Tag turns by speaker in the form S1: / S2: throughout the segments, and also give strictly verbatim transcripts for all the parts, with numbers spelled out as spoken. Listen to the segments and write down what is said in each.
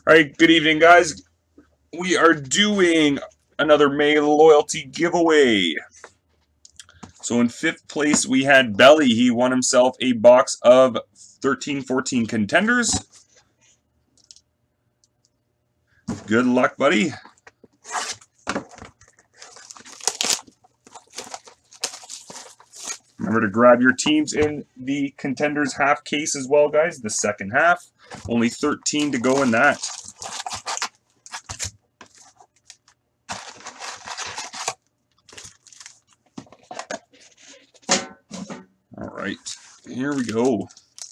S1: All right, good evening, guys. We are doing another May loyalty giveaway. So in fifth place, we had Bellie. He won himself a box of thirteen fourteen contenders. Good luck, buddy. Remember to grab your teams in the contenders half case as well, guys. The second half. Only thirteen to go in that. All right, here we go.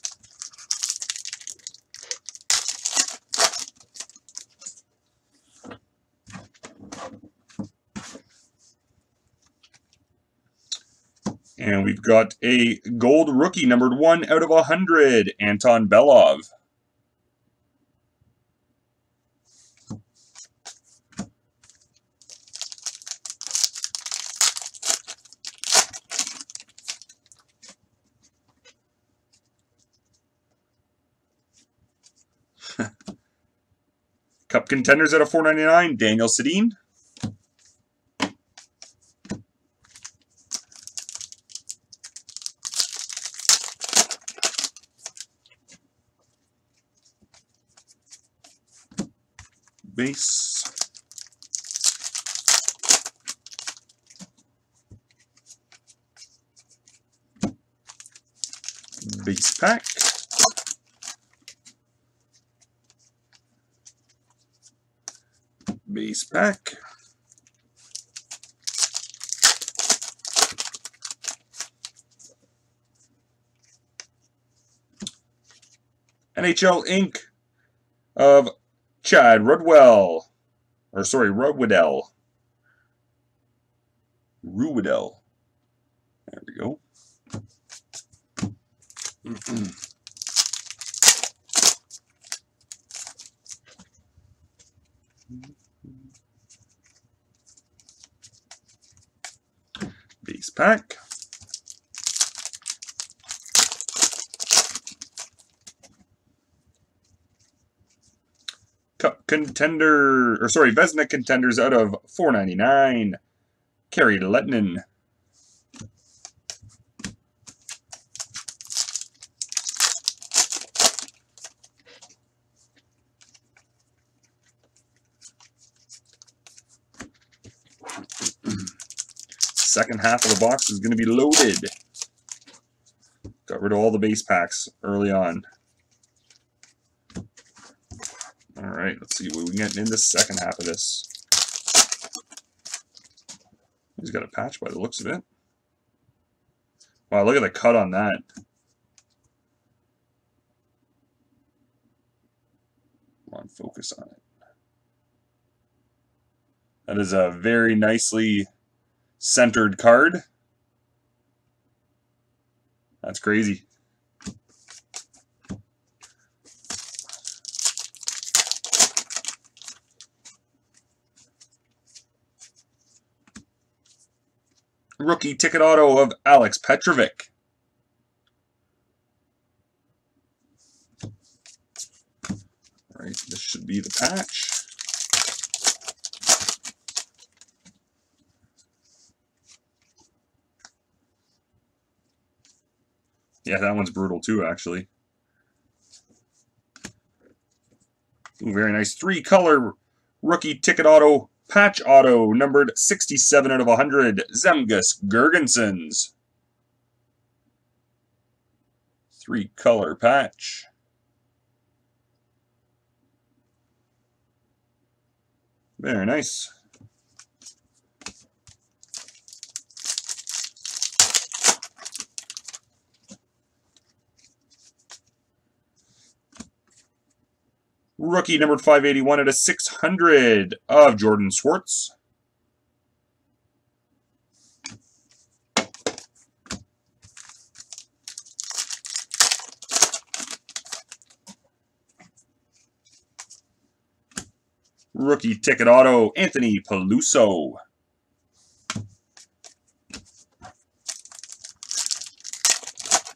S1: And we've got a gold rookie, numbered one out of one hundred, Anton Belov. Cup contenders out of four ninety-nine, Daniel Sedin. Base. Base pack. Base pack. N H L Incorporated of Chad Rudwell, or sorry, Rudwell. Ruidell. There we go. Base pack. Cup contender, or sorry, Vezina contenders out of four ninety-nine. Kari Lettinen. Second half of the box is going to be loaded. Got rid of all the base packs early on. All right, let's see what we can get in the second half of this. He's got a patch by the looks of it. Wow, look at the cut on that. Come on, focus on it. That is a very nicely centered card. That's crazy. Rookie ticket auto of Alex Petrovic. All right, this should be the patch. Yeah, that one's brutal too, actually. Ooh, very nice. Three-color rookie ticket auto, patch auto, numbered sixty-seven out of one hundred, Zemgus Girgensons. Three-color patch. Very nice. Rookie numbered five eighty-one out of six hundred of Jordan Swartz. Rookie ticket auto, Anthony Peluso.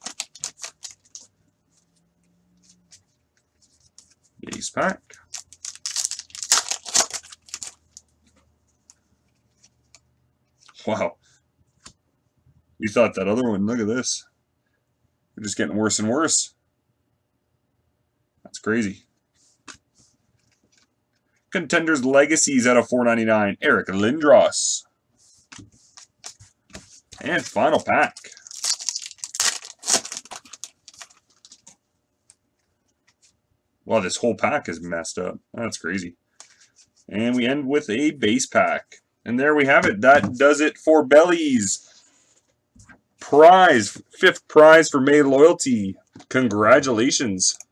S1: Base pack. Wow. You thought that other one. Look at this. They're just getting worse and worse. That's crazy. Contenders Legacies out of four ninety-nine. Eric Lindros. And final pack. Wow, this whole pack is messed up. That's crazy. And we end with a base pack. And there we have it. That does it for Bellie's prize. Fifth prize for May Loyalty. Congratulations.